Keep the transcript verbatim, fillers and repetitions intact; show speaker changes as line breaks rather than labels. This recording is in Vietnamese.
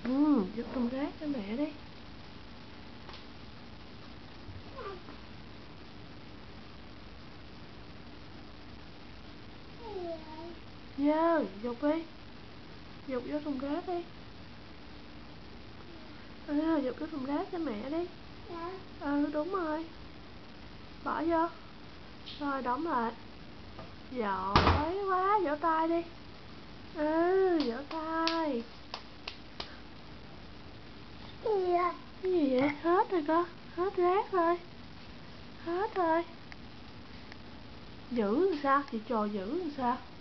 Ừ, vứt thùng rác cho mẹ đi. Dơ, dục đi. Dục vô thùng rác đi. Ừ, dục vô thùng rác cho mẹ đi. Ừ, đúng rồi. Bỏ vô. Rồi, đóng lại. Giỏi quá, vỗ tay đi. Ừ, vỗ tay. Cái gì vậy? Cái gì vậy? Hết rồi con. Hết rác rồi. Hết rồi. Giữ làm sao? Chị trò giữ làm sao?